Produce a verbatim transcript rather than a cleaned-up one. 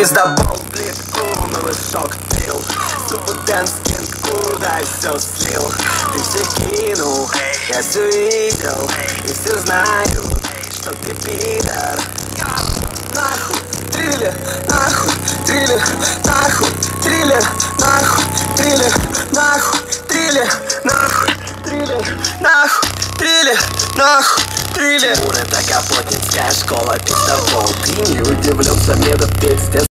пиздобол, плитку, новый шок пил. Супер дэнс, кинг, куда я все слил. Ты все кинул, я все видел. И все знаю, что ты пидор. Нахуй, триллер, нахуй, триллер, нахуй, триллер, нахуй, триллер, нахуй, триллер, нахуй, триллер, нахуй, триллер, нахуй, триллер. Тимур, это Капотинская школа, пиздобол. Ты не удивлен, что мне тут пиздец.